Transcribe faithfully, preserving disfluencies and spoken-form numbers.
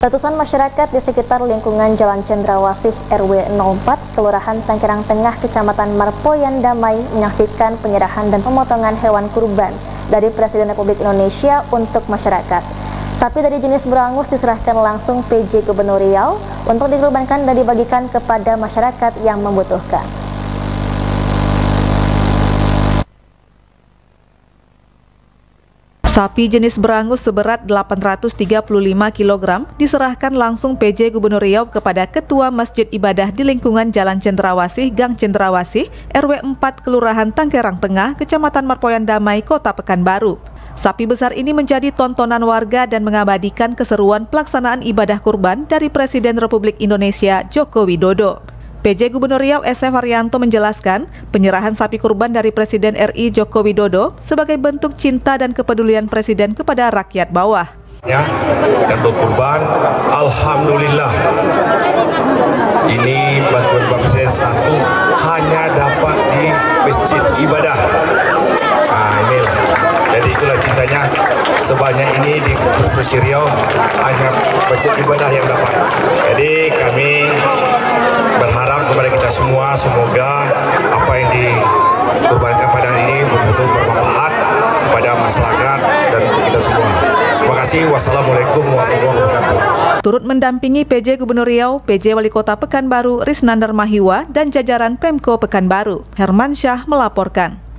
Ratusan masyarakat di sekitar lingkungan Jalan Cendrawasih R W nol empat, Kelurahan Tanggerang Tengah, Kecamatan Marpoyan Damai menyaksikan penyerahan dan pemotongan hewan kurban dari Presiden Republik Indonesia untuk masyarakat. Sapi dari jenis berangus diserahkan langsung P J Gubernur Riau untuk dikurbankan dan dibagikan kepada masyarakat yang membutuhkan. Sapi jenis berangus seberat delapan ratus tiga puluh lima kilogram diserahkan langsung P J Gubernur Riau kepada Ketua Masjid Ibadah di lingkungan Jalan Cendrawasih, Gang Cendrawasih, R W empat, Kelurahan Tanggerang Tengah, Kecamatan Marpoyan Damai, Kota Pekanbaru. Sapi besar ini menjadi tontonan warga dan mengabadikan keseruan pelaksanaan ibadah kurban dari Presiden Republik Indonesia Joko Widodo. P J Gubernur Riau S F Haryanto menjelaskan, penyerahan sapi kurban dari Presiden R I Joko Widodo sebagai bentuk cinta dan kepedulian Presiden kepada rakyat bawah. Ya, dan berkurban, alhamdulillah. Ini bantuan Bapak Presiden satu hanya dapat di Masjid Ibadah. Nah, inilah. Jadi itulah cintanya, sebanyak ini di Provinsi Riau hanya Masjid Ibadah yang dapat. Jadi kami berharap kepada kita semua, semoga apa yang dikurbankan pada hari ini betul-betul bermanfaat kepada masyarakat dan untuk kita semua. Terima kasih. Wassalamualaikum warahmatullahi wabarakatuh. Turut mendampingi P J Gubernur Riau, P J Wali Kota Pekanbaru Risnandar Mahiwa dan jajaran Pemko Pekanbaru. Herman Syah melaporkan.